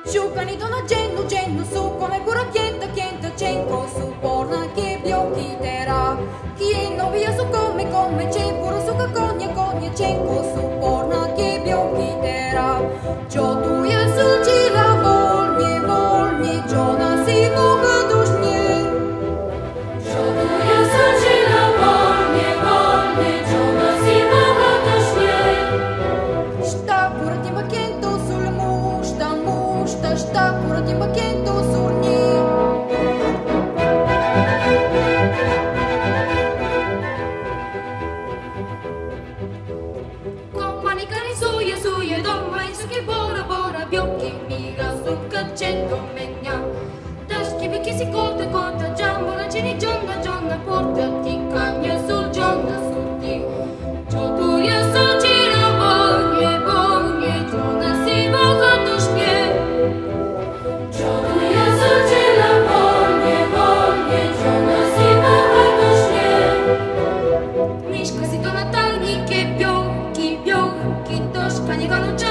Šukani to na džennu, džennu su, kome pura kjenta, kjenta, čenko su, porna ke bljokki tera. Kieno via su come, come, c'è puro su ka konja, konja, čenko su, porna ke bljokki tera. Čo tu je sučila volnje, volnje, čo nas i Boga dušnje. Čo tu je sučila volnje, volnje, čo nas i Boga dušnje. Šta pura timba kjento sul mušta, mušta, šta pura timba kjento sur nje. Manicani suje, suje, doma i suke bora, bora, bjocchi, miga, suka, cento, menja. Daški biki si kota, kota, džambora, čini džonna, džonna, porta, ti kanja sul džonna, sul ti. Čo tu je sučila volnje, volnje, čo nas i Boga dušnje. Čo tu je sučila volnje, volnje, čo nas i Boga dušnje. Miška si to na tajnike, bjocchi, bjocchi, doška njega noća.